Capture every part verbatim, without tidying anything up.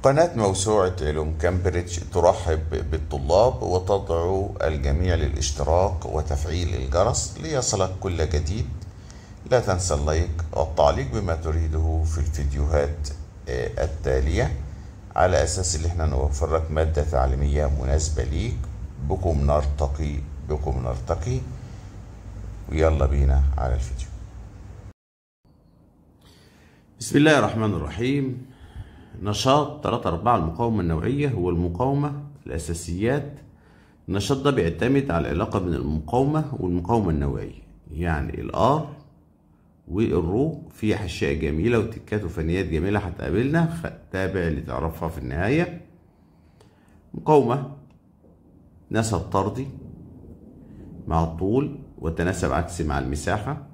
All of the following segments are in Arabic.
قناة موسوعة علوم كامبريدج ترحب بالطلاب وتدعو الجميع للاشتراك وتفعيل الجرس ليصلك كل جديد. لا تنسى اللايك والتعليق بما تريده في الفيديوهات التالية، على أساس إن احنا نوفر لك مادة تعليمية مناسبة ليك. بكم نرتقي بكم نرتقي ويلا بينا على الفيديو. بسم الله الرحمن الرحيم. نشاط ثلاثة أربعة المقاومة النوعية هو المقاومة الأساسيات. النشاط ده بيعتمد على العلاقة بين المقاومة والمقاومة النوعية، يعني الآر والرو. في أشياء جميلة وتكات وفنيات جميلة هتقابلنا، تابع لتعرفها في النهاية. مقاومة نسب طردي مع الطول وتناسب عكسي مع المساحة.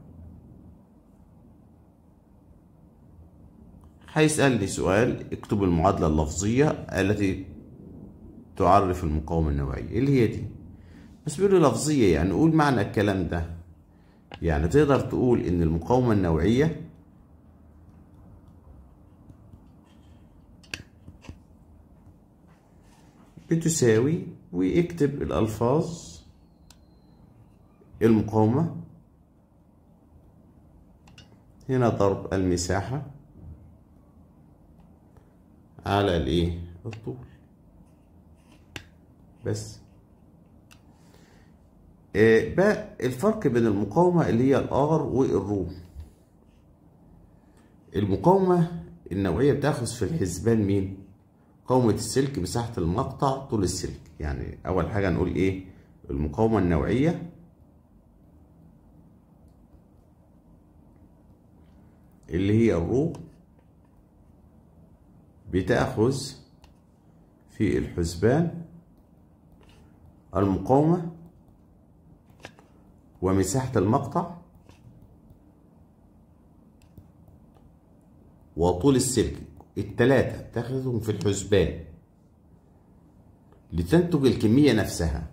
هيسألني سؤال، اكتب المعادلة اللفظية التي تعرف المقاومة النوعية اللي هي دي. بس بيقول لي لفظية، يعني قول معنى الكلام ده. يعني تقدر تقول إن المقاومة النوعية بتساوي، واكتب الألفاظ، المقاومة هنا ضرب المساحة على الايه الطول. بس آه بقى الفرق بين المقاومة اللي هي الار والرو. المقاومة النوعية بتاخذ في الحسبان مين؟ مقاومة السلك، مساحة المقطع، طول السلك. يعني أول حاجة نقول إيه؟ المقاومة النوعية اللي هي الرو بتاخذ في الحسبان المقاومة ومساحة المقطع وطول السلك. التلاتة بتاخذهم في الحسبان لتنتج الكمية نفسها.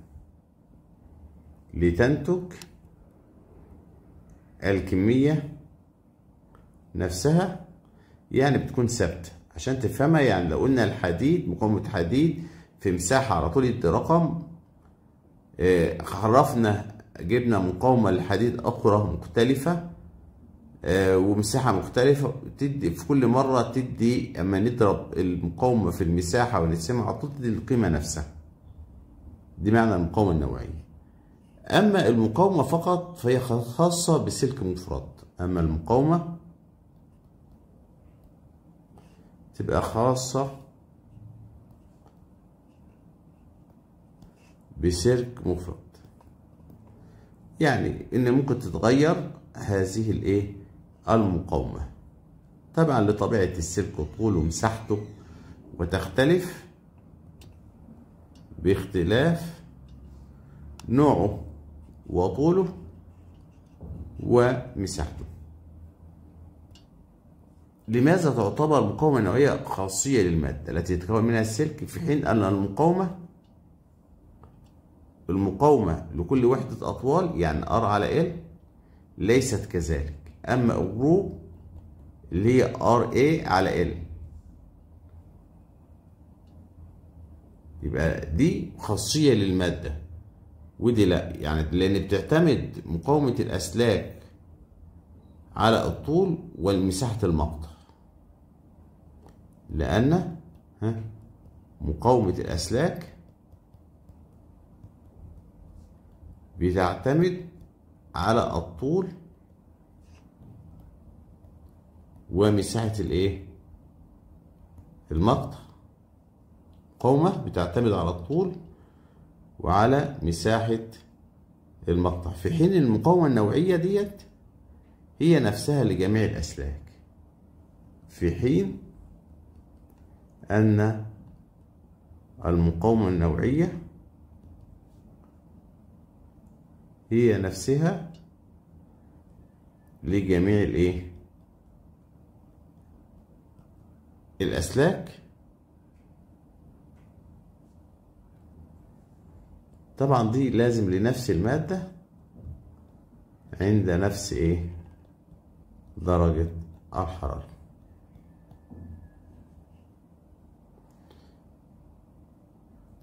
لتنتج الكمية نفسها يعني بتكون ثابتة عشان تفهمها. يعني لو قلنا الحديد، مقاومة حديد في مساحة على طول يدي رقم. اه عرفنا جبنا مقاومة للحديد أخرى مختلفة اه ومساحة مختلفة، تدي في كل مرة تدي، أما نضرب المقاومة في المساحة ونقسمها على طول تدي القيمة نفسها. دي معنى المقاومة النوعية. أما المقاومة فقط فهي خاصة بسلك مفرد. أما المقاومة تبقى خاصة بسلك مفرد. يعني إن ممكن تتغير هذه الإيه المقاومة طبعا لطبيعة السلك وطوله ومساحته، وتختلف باختلاف نوعه وطوله ومساحته. لماذا تعتبر المقاومة النوعية خاصية للمادة التي يتكون منها السلك، في حين أن المقاومة المقاومة لكل وحدة أطوال يعني R على L ليست كذلك. أما الرو اللي هي R A على L، يبقى دي خاصية للمادة ودي لا. يعني لأن بتعتمد مقاومة الأسلاك على الطول والمساحة المقطع، لأن ها مقاومة الأسلاك بتعتمد على الطول ومساحة الايه المقطع. مقاومة بتعتمد على الطول وعلى مساحة المقطع، في حين المقاومة النوعية ديت هي نفسها لجميع الأسلاك. في حين أن المقاومة النوعية هي نفسها لجميع الايه الأسلاك. طبعا دي لازم لنفس المادة عند نفس ايه درجة الحرارة.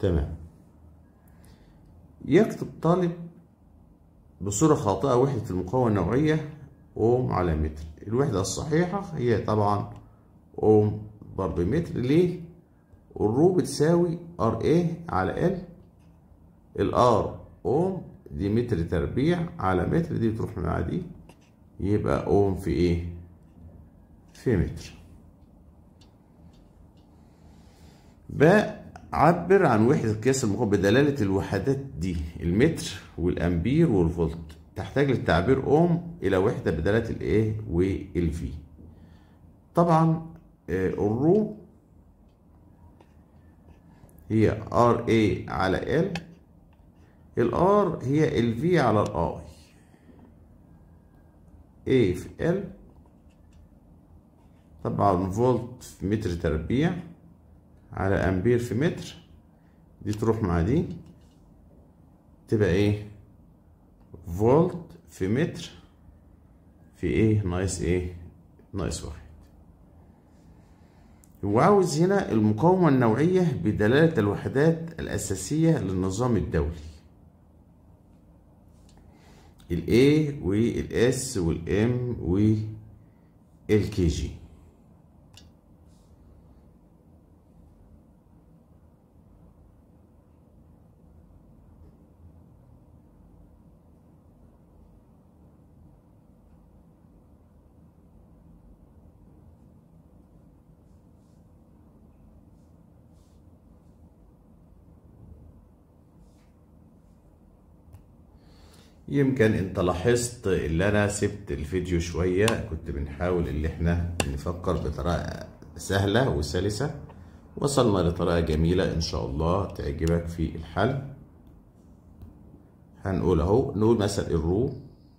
تمام. يكتب طالب بصورة خاطئة وحدة المقاومة النوعية أوم على متر. الوحدة الصحيحة هي طبعا أوم ضرب متر. ليه؟ الرو بتساوي ار ايه على ال. الار أوم دي متر تربيع على متر، دي بتروح مع دي، يبقى أوم في ايه؟ في متر. بعبر عن وحدة قياس المقاومة بدلالة الوحدات دي، المتر والأمبير والفولت. تحتاج للتعبير أوم إلى وحدة بدلالة الإيه والفي. طبعا الرو هي ار اي على ال، الار هي الفي على الاي، اي في ال. طبعا فولت في متر تربيع على امبير في متر، دي تروح مع دي تبقى ايه؟ فولت في متر في ايه ناقص ايه؟ ناقص واحد. وعاوز هنا المقاومة النوعية بدلالة الوحدات الأساسية للنظام الدولي، ال A وال S وال M وال كي جي. يمكن انت لاحظت اللي انا سبت الفيديو شوية، كنت بنحاول اللي احنا نفكر بطريقة سهلة وسلسة. وصلنا لطريقة جميلة ان شاء الله تعجبك في الحل. هنقول اهو، نقول مثلا الرو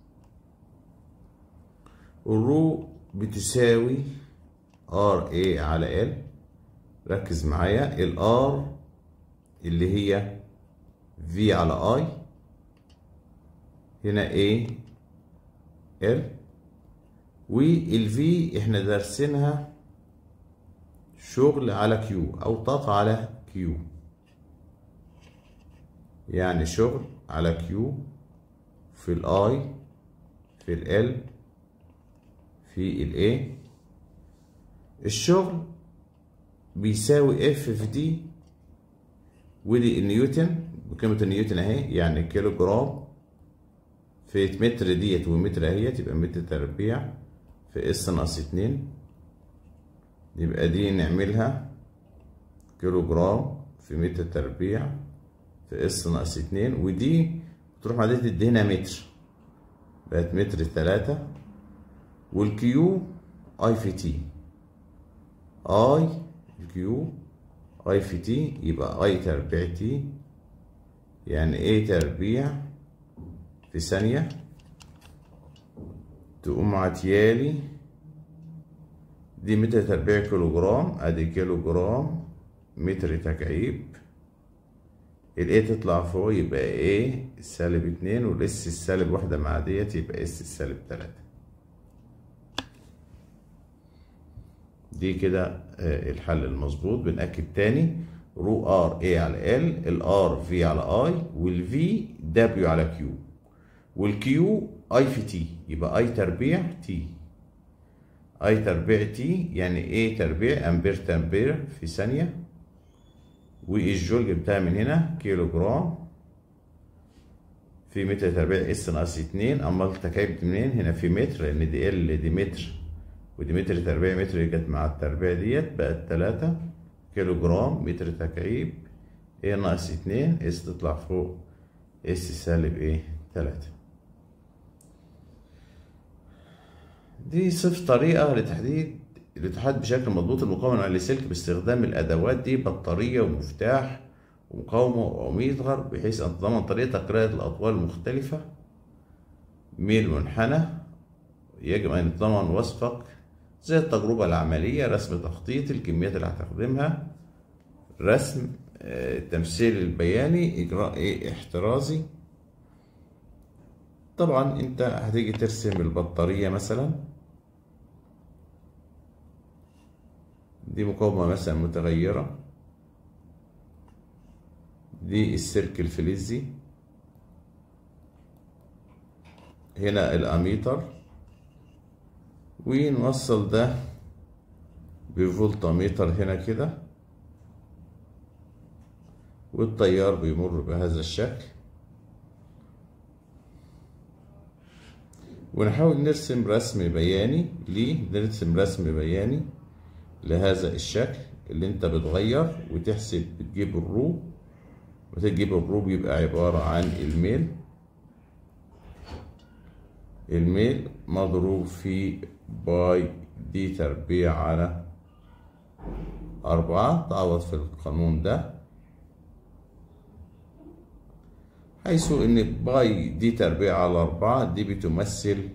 الرو بتساوي ار اي على ال. ركز معايا، الار اللي هي في على اي، هنا A L، وال V احنا دارسينها شغل على Q أو طاقة على Q، يعني شغل على Q في ال I في ال L في ال A. الشغل بيساوي F في دي، ودي النيوتن بقيمة النيوتن اهي، يعني كيلو جرام في متر ديت، ومتر اهيت يبقى متر تربيع في اس ناقص اتنين. يبقى دي نعملها كيلو جرام في متر تربيع في اس ناقص اتنين، ودي تروح مع دي تدينا متر، بقت متر تلاتة. والكيو اي في تي، اي الكيو اي في تي يبقى اي تربيع تي، يعني ايه تربيع في ثانية. تقوم عطيالي دي متر تربيع كيلو جرام، ادي كيلو جرام متر تكعيب. الايه تطلع فوق يبقى ايه سالب اتنين، والاس السالب واحدة مع ديت يبقى اس السالب تلاتة. دي كده الحل المظبوط. بنأكد تاني، رو ار اي على ال، الار في على اي، والفي دبليو على كيو، والكيو اي في تي يبقى اي تربيع تي، اي تربيع تي يعني ايه تربيع امبير تمبير في ثانية. والجولج بتاعي من هنا كيلو جرام في متر تربيع اس ناقص اتنين. امال التكعيب منين؟ هنا في متر، لان دي ال دي متر ودي متر تربيع، متر جت مع التربيع ديت بقت تلاتة كيلو جرام متر تكعيب. ايه ناقص اتنين، اس تطلع فوق اس سالب ايه تلاتة. دي صفر طريقة لتحديد الاتحاد بشكل مضبوط المقاومة على السلك باستخدام الأدوات دي، بطارية ومفتاح ومقاومة وأميتر، بحيث أن تضمن طريقة قراءة الأطوال المختلفة. ميل منحنى يجب أن يتضمن وصفك زي التجربة العملية، رسم تخطيط الكميات اللي هتخدمها، رسم التمثيل البياني، إجراء احترازي. طبعا أنت هتيجي ترسم البطارية مثلا، دي مقاومة مثلا متغيرة، دي السلك الفلزي، هنا الاميتر، ونوصل ده بفولتميتر هنا كده، والتيار بيمر بهذا الشكل. ونحاول نرسم رسم بياني ليه، نرسم رسم بياني لهذا الشكل اللي انت بتغير وتحسب، بتجيب الرو، وتجيب الرو بيبقى عبارة عن الميل، الميل مضروب في باي دي تربيع على أربعة، تعوض في القانون ده، حيث إن باي دي تربيع على أربعة دي بتمثل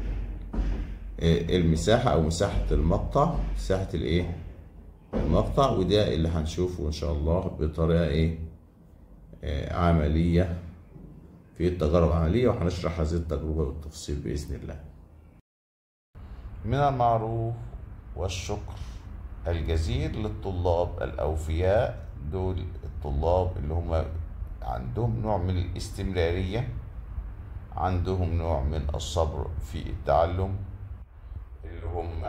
المساحة أو مساحة المقطع، مساحة الإيه؟ المقطع. وده اللي هنشوفه إن شاء الله بطريقة إيه؟ عملية في التجارب العملية، وهنشرح هذه التجربة بالتفصيل بإذن الله. من المعروف والشكر الجزيل للطلاب الأوفياء، دول الطلاب اللي هم عندهم نوع من الاستمرارية، عندهم نوع من الصبر في التعلم، اللي هم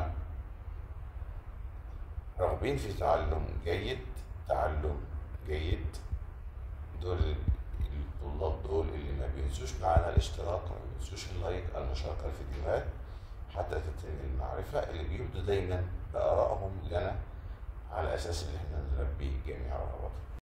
راغبين في تعلم جيد، تعلم جيد. دول الطلاب دول اللي ما بينسوش معانا الاشتراك، ما بينسوش اللايك، المشاركة، الفيديوهات، حتى تتم المعرفة، اللي بيبدوا دايما بآرائهم لنا على أساس إن احنا نلبي جميع رغباتهم.